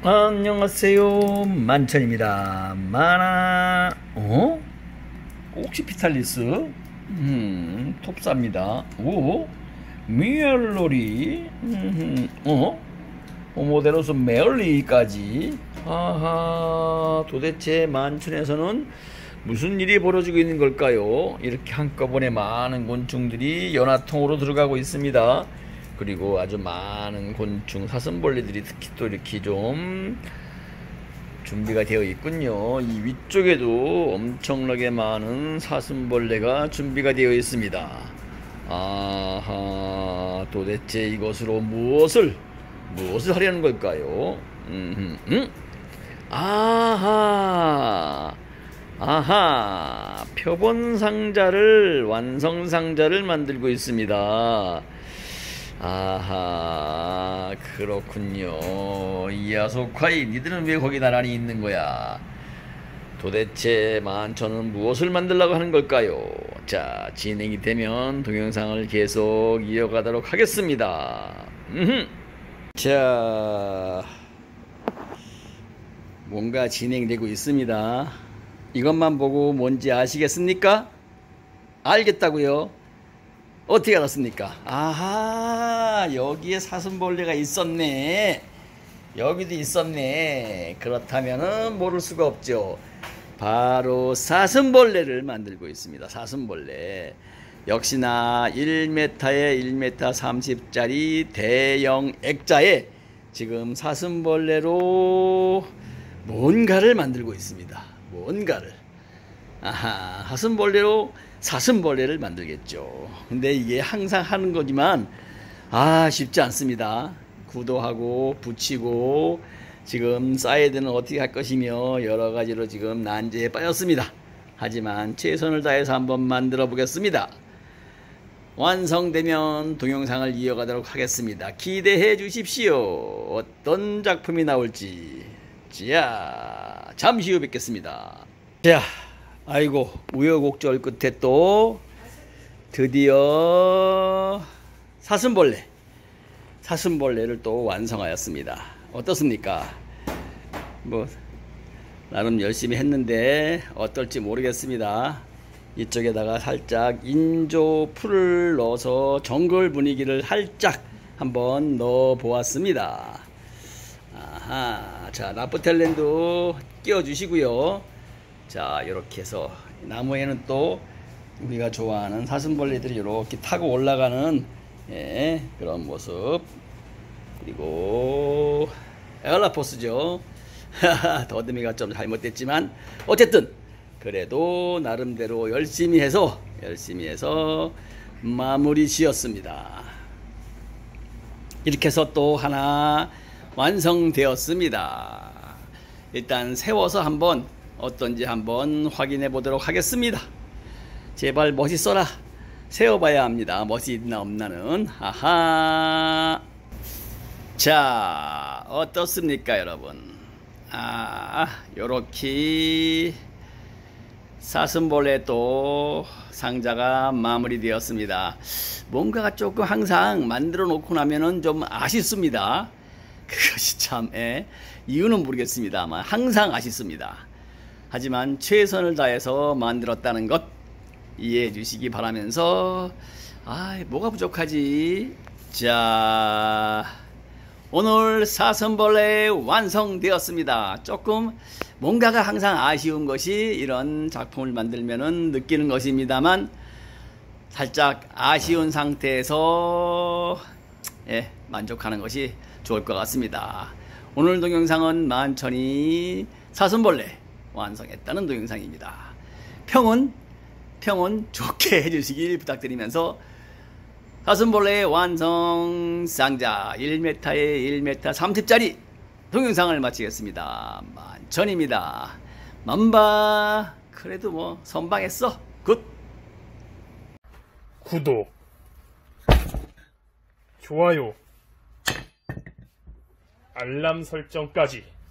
안녕하세요, 만천입니다. 옥시피탈리스 톱사입니다. 미얼로리 호모데로스 메얼리까지. 도대체 만천에서는 무슨 일이 벌어지고 있는 걸까요? 이렇게 한꺼번에 많은 곤충들이 연화통으로 들어가고 있습니다. 그리고 아주 많은 곤충, 사슴벌레들이 특히 또 이렇게 좀 준비가 되어 있군요. 이 위쪽에도 엄청나게 많은 사슴벌레가 준비가 되어 있습니다. 도대체 이것으로 무엇을 하려는 걸까요? 표본 상자를, 완성 상자를 만들고 있습니다. 그렇군요. 이야소카이, 니들은 왜 거기 나란히 있는 거야? 도대체 만천은 무엇을 만들려고 하는 걸까요? 자, 진행이 되면 동영상을 계속 이어가도록 하겠습니다. 자, 뭔가 진행되고 있습니다. 이것만 보고 뭔지 아시겠습니까? 알겠다고요? 어떻게 알았습니까? 여기에 사슴벌레가 있었네. 여기도 있었네. 그렇다면은 모를 수가 없죠. 바로 사슴벌레를 만들고 있습니다. 사슴벌레. 역시나 1m에 1m 30짜리 대형 액자에 지금 사슴벌레로 뭔가를 만들고 있습니다. 뭔가를. 사슴벌레로 사슴벌레를 만들겠죠. 근데 이게 항상 하는 거지만 쉽지 않습니다. 구도하고 붙이고 지금 사이드는 어떻게 할 것이며 여러 가지로 지금 난제에 빠졌습니다. 하지만 최선을 다해서 한번 만들어 보겠습니다. 완성되면 동영상을 이어가도록 하겠습니다. 기대해 주십시오. 어떤 작품이 나올지. 자, 잠시 후 뵙겠습니다. 자, 아이고, 우여곡절 끝에 또 드디어 사슴벌레를 또 완성하였습니다. 어떻습니까? 나름 열심히 했는데 어떨지 모르겠습니다. 이쪽에다가 살짝 인조 풀을 넣어서 정글 분위기를 살짝 한번 넣어 보았습니다. 자, 라프텔랜드 끼워 주시고요. 자, 이렇게 해서 나무에는 또 우리가 좋아하는 사슴벌레들이 이렇게 타고 올라가는 그런 모습. 그리고 엘라포스죠. 더듬이가 좀 잘못됐지만 어쨌든 그래도 나름대로 열심히 해서 마무리 지었습니다. 이렇게 해서 또 하나 완성되었습니다. 일단 세워서 한번 어떤지 한번 확인해 보도록 하겠습니다. 제발 멋있어라. 세워봐야 합니다. 멋이 있나 없나는. 자, 어떻습니까 여러분? 요렇게 사슴벌레 또 상자가 마무리되었습니다. 뭔가가 조금 항상 만들어 놓고 나면은 좀 아쉽습니다. 그것이 참 이유는 모르겠습니다만 항상 아쉽습니다. 하지만 최선을 다해서 만들었다는 것 이해해 주시기 바라면서 뭐가 부족하지? 자, 오늘 사슴벌레 완성되었습니다. 조금 뭔가가 항상 아쉬운 것이 이런 작품을 만들면은 느끼는 것입니다만 살짝 아쉬운 상태에서 만족하는 것이 좋을 것 같습니다. 오늘 동영상은 만천이 사슴벌레 완성했다는 동영상입니다. 평은 좋게 해주시길 부탁드리면서 사슴벌레 완성 상자 1m에 1m 30짜리 동영상을 마치겠습니다. 만천입니다. 만바. 그래도 선방했어. 굿. 구독, 좋아요, 알람 설정까지